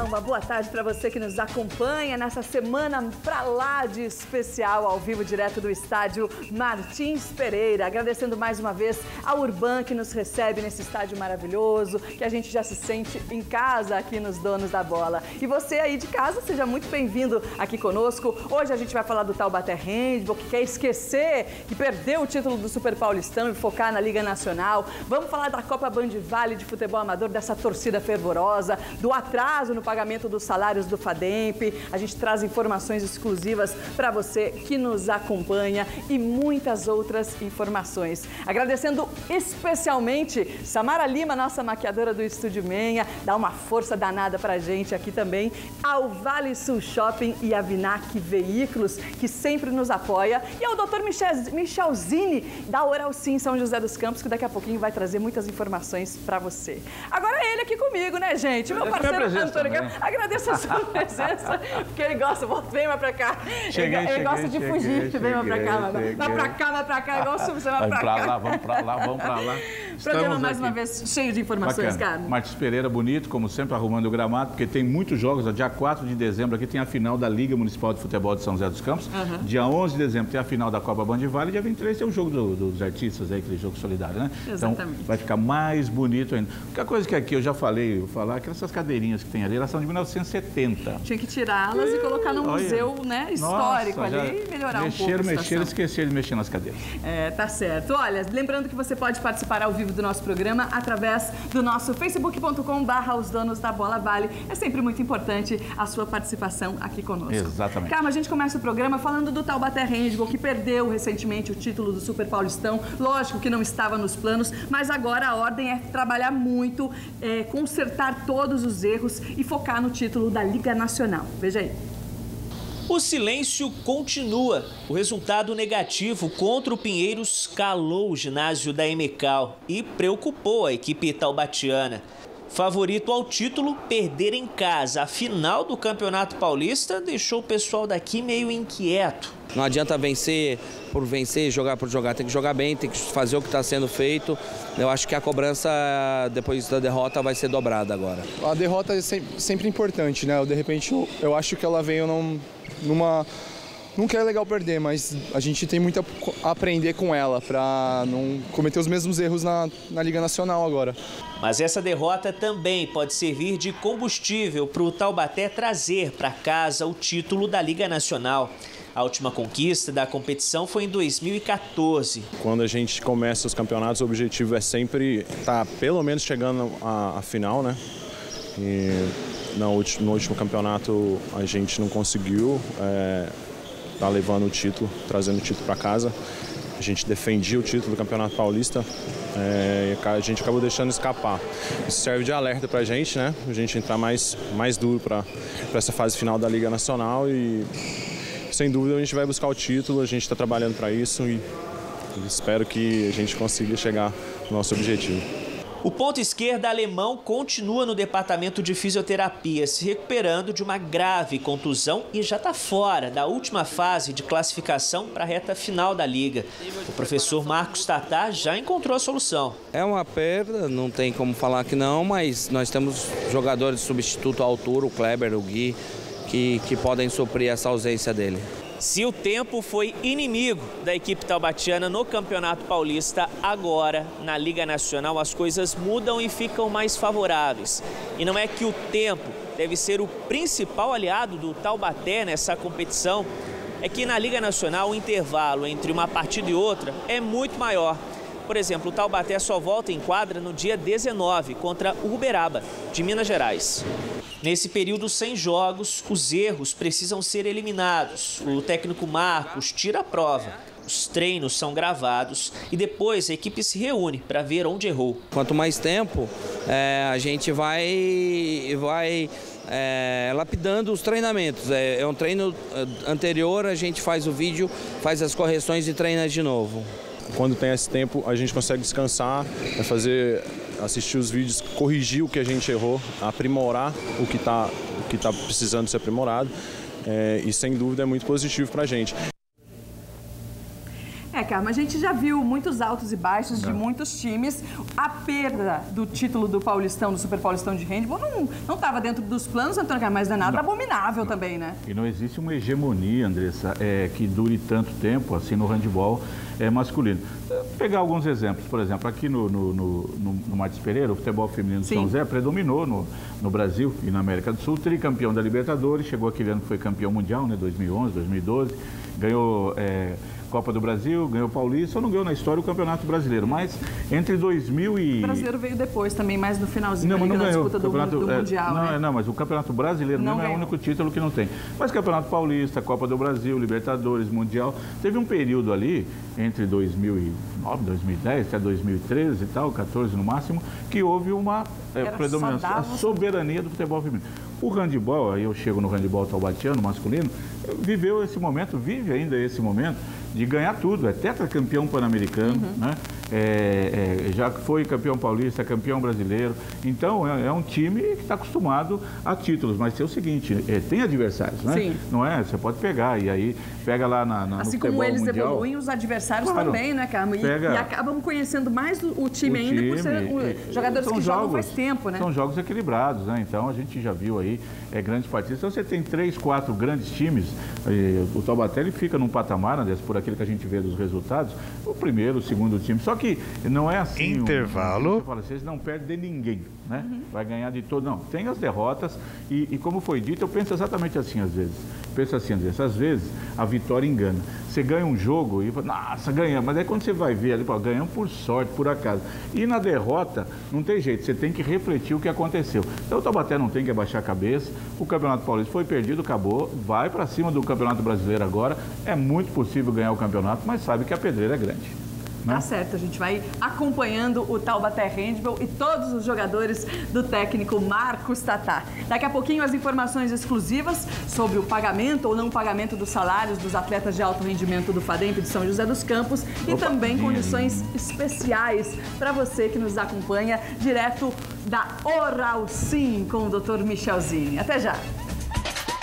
uma boa tarde para você que nos acompanha nessa semana pra lá de especial, ao vivo, direto do estádio Martins Pereira. Agradecendo mais uma vez a Urban que nos recebe nesse estádio maravilhoso, que a gente já se sente em casa aqui nos Donos da Bola. E você aí de casa, seja muito bem-vindo aqui conosco. Hoje a gente vai falar do Taubaté Handball, que quer esquecer que perdeu o título do Super Paulistão e focar na Liga Nacional. Vamos falar da Copa Bandivale de futebol amador, dessa torcida fervorosa, do atraso no pagamento dos salários do FADEMP. A gente traz informações exclusivas para você que nos acompanha e muitas outras informações. Agradecendo especialmente Samara Lima, nossa maquiadora do Estúdio Menha, dá uma força danada para a gente aqui também, ao Vale Sul Shopping e a Vinac Veículos, que sempre nos apoia, e ao Dr. Michelzini, da Oral Sim São José dos Campos, que daqui a pouquinho vai trazer muitas informações para você. Agora é ele aqui comigo, né, gente? Meu parceiro Antônio. Agradeço a sua presença, porque ele gosta, vem mais pra cá. Ele gosta de fugir, vem mais pra cá, vai pra cá, igual o Silvio, você vai pra cá. Vamos pra lá. Programa mais uma vez cheio de informações, cara. Martins Pereira, bonito, como sempre, arrumando o gramado, porque tem muitos jogos. Dia 4 de dezembro aqui tem a final da Liga Municipal de Futebol de São José dos Campos. Dia 11 de dezembro tem a final da Copa Bandivale. Dia 23 tem o jogo dos artistas, aí, aquele jogo solidário, né? Exatamente. Então vai ficar mais bonito ainda. A coisa que aqui eu já falei, vou falar, que essas cadeirinhas que tem ali, elas são de 1970. Tinha que tirá-las e colocar num museu, né, histórico. Nossa, ali e melhorar um pouco a situação. Esqueceram de mexer nas cadeiras. Tá certo. Olha, lembrando que você pode participar ao vivo do nosso programa através do nosso facebook.com/Os Donos da Bola Vale. É sempre muito importante a sua participação aqui conosco. Exatamente. Calma, a gente começa o programa falando do Taubaté Handball, que perdeu recentemente o título do Super Paulistão. Lógico que não estava nos planos, mas agora a ordem é trabalhar muito, consertar todos os erros e focar no título da Liga Nacional. Veja aí. O silêncio continua. O resultado negativo contra o Pinheiros calou o ginásio da Emecal e preocupou a equipe taubatiana. Favorito ao título, perder em casa a final do Campeonato Paulista deixou o pessoal daqui meio inquieto. Não adianta vencer por vencer, jogar por jogar. Tem que jogar bem, tem que fazer o que está sendo feito. Eu acho que a cobrança depois da derrota vai ser dobrada agora. A derrota é sempre importante, né? De repente eu acho que ela veio numa... Nunca é legal perder, mas a gente tem muito a aprender com ela para não cometer os mesmos erros na Liga Nacional agora. Mas essa derrota também pode servir de combustível para o Taubaté trazer para casa o título da Liga Nacional. A última conquista da competição foi em 2014. Quando a gente começa os campeonatos, o objetivo é sempre estar pelo menos chegando à final, né? E no último campeonato a gente não conseguiu. Tá levando o título, trazendo o título para casa. A gente defendia o título do Campeonato Paulista e a gente acabou deixando escapar. Isso serve de alerta para a gente, né? A gente entrar mais duro para essa fase final da Liga Nacional e, sem dúvida, a gente vai buscar o título, a gente está trabalhando para isso e espero que a gente consiga chegar no nosso objetivo. O ponta esquerda alemão continua no departamento de fisioterapia, se recuperando de uma grave contusão e já está fora da última fase de classificação para a reta final da liga. O professor Marcos Tatá já encontrou a solução. É uma perda, não tem como falar que não, mas nós temos jogadores de substituto à altura, o Kleber, o Gui, que podem suprir essa ausência dele. Se o tempo foi inimigo da equipe taubatiana no Campeonato Paulista, agora, na Liga Nacional, as coisas mudam e ficam mais favoráveis. E não é que o tempo deve ser o principal aliado do Taubaté nessa competição, é que na Liga Nacional o intervalo entre uma partida e outra é muito maior. Por exemplo, o Taubaté só volta em quadra no dia 19 contra o Uberaba, de Minas Gerais. Nesse período sem jogos, os erros precisam ser eliminados. O técnico Marcos tira a prova. Os treinos são gravados e depois a equipe se reúne para ver onde errou. Quanto mais tempo, a gente vai lapidando os treinamentos. É um treino anterior, a gente faz o vídeo, faz as correções e treina de novo. Quando tem esse tempo, a gente consegue descansar, assistir os vídeos, corrigir o que a gente errou, aprimorar o que tá precisando ser aprimorado. E sem dúvida é muito positivo para a gente. Carmen, a gente já viu muitos altos e baixos de muitos times. A perda do título do Paulistão, do Super Paulistão de handball, não estava dentro dos planos, Antônio Carmen, mas não é nada abominável também, né? E não existe uma hegemonia, Andressa, que dure tanto tempo assim no handball masculino. Vou pegar alguns exemplos, por exemplo, aqui no Martins Pereira, o futebol feminino de São José predominou no Brasil e na América do Sul, tricampeão da Libertadores, chegou aquele ano que foi campeão mundial, né, 2011, 2012, ganhou Copa do Brasil, ganhou Paulista, só não ganhou na história o Campeonato Brasileiro, mas entre 2000 e... O Brasileiro veio depois também, mais no finalzinho não da disputa do Mundial, né? Não, mas o Campeonato Brasileiro não é o único título que não tem. Mas Campeonato Paulista, Copa do Brasil, Libertadores, Mundial, teve um período ali, entre 2009, 2010, até 2013 e tal, 14 no máximo, que houve uma predominância, a soberania do futebol feminino. O handball, aí eu chego no handball taubatiano, masculino, viveu esse momento, vive ainda esse momento de ganhar tudo, é tetracampeão pan-americano, né? Já foi campeão paulista, campeão brasileiro, então é um time que está acostumado a títulos, mas tem o seguinte, tem adversários, né? Sim. Não é? Você pode pegar, e aí pega lá no assim futebol como eles mundial, evoluem, os adversários também, né, Carmen? E acabam conhecendo mais o time ainda por ser jogadores que jogam faz tempo, né? São jogos equilibrados, né? Então a gente já viu aí grandes partidas. Então você tem 3, 4 grandes times, o Taubaté ele fica num patamar, né, por aquilo que a gente vê dos resultados, o primeiro, o segundo time. Só que não é assim. Intervalo. Você fala, vocês não perdem de ninguém, né? Vai ganhar de todo. Não, tem as derrotas e como foi dito, eu penso exatamente assim às vezes. Penso assim, André, às vezes a vitória engana. Você ganha um jogo e fala, nossa, ganhamos. Mas aí quando você vai ver ali, ganhamos por sorte, por acaso. E na derrota, não tem jeito, você tem que refletir o que aconteceu. Então o Taubaté não tem que abaixar a cabeça. O Campeonato Paulista foi perdido, acabou. Vai para cima do Campeonato Brasileiro agora. É muito possível ganhar o campeonato, mas sabe que a pedreira é grande. Tá certo, a gente vai acompanhando o Taubaté Handball e todos os jogadores do técnico Marcos Tatá. Daqui a pouquinho as informações exclusivas sobre o pagamento ou não pagamento dos salários dos atletas de alto rendimento do FADEMP de São José dos Campos e também condições especiais para você que nos acompanha direto da Oral Sim com o Dr. Michelzinho. Até já!